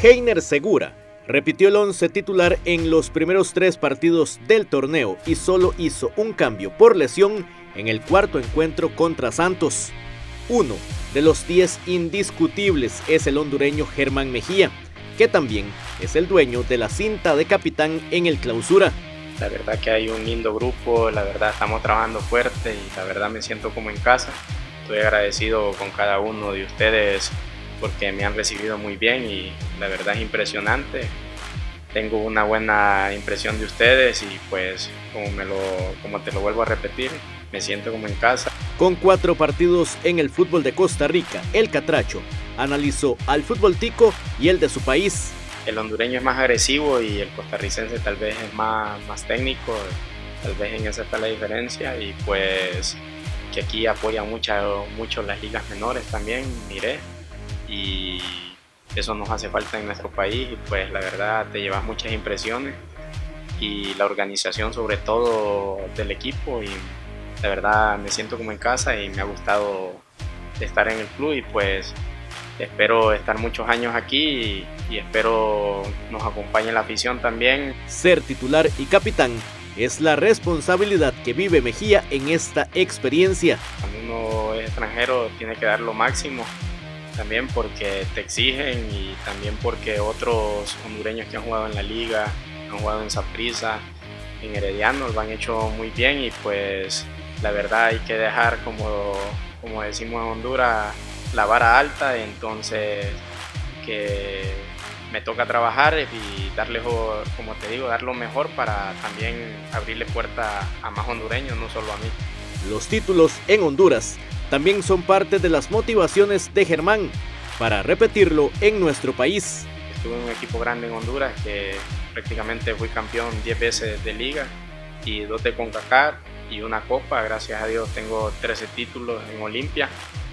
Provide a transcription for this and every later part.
Heiner Segura repitió el 11 titular en los primeros 3 partidos del torneo y solo hizo un cambio por lesión en el cuarto encuentro contra Santos. Uno de los 10 indiscutibles es el hondureño Germán Mejía, que también es el dueño de la cinta de capitán en el Clausura. La verdad que hay un lindo grupo, la verdad estamos trabajando fuerte y la verdad me siento como en casa. Estoy agradecido con cada uno de ustedes porque me han recibido muy bien y la verdad es impresionante. Tengo una buena impresión de ustedes y pues como te lo vuelvo a repetir, me siento como en casa. Con 4 partidos en el fútbol de Costa Rica, el Catracho analizó al fútbol tico y el de su país. El hondureño es más agresivo y el costarricense tal vez es más técnico, tal vez en esa está la diferencia y pues que aquí apoya mucho las ligas menores también, miré, y eso nos hace falta en nuestro país y pues la verdad te llevas muchas impresiones y la organización sobre todo del equipo y la verdad me siento como en casa y me ha gustado estar en el club y pues espero estar muchos años aquí y espero nos acompañe la afición también. Ser titular y capitán es la responsabilidad que vive Mejía en esta experiencia. Cuando uno es extranjero tiene que dar lo máximo, también porque te exigen y también porque otros hondureños que han jugado en la liga, han jugado en Saprissa, en Herediano, lo han hecho muy bien y pues la verdad hay que dejar, como decimos en Honduras, la vara alta, entonces que me toca trabajar y darle, como te digo, dar lo mejor para también abrirle puerta a más hondureños, no solo a mí. Los títulos en Honduras también son parte de las motivaciones de Germán para repetirlo en nuestro país. Estuve en un equipo grande en Honduras que prácticamente fui campeón 10 veces de liga y 2 de CONCACAF y una copa. Gracias a Dios tengo 13 títulos en Olimpia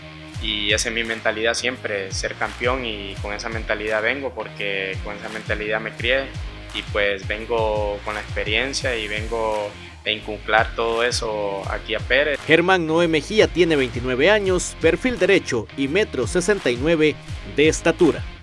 y esa es mi mentalidad siempre, ser campeón, y con esa mentalidad vengo porque con esa mentalidad me crié y pues vengo con la experiencia y vengo a inculcar todo eso aquí a Pérez. Germán Noé Mejía tiene 29 años, perfil derecho y 1,69 m de estatura.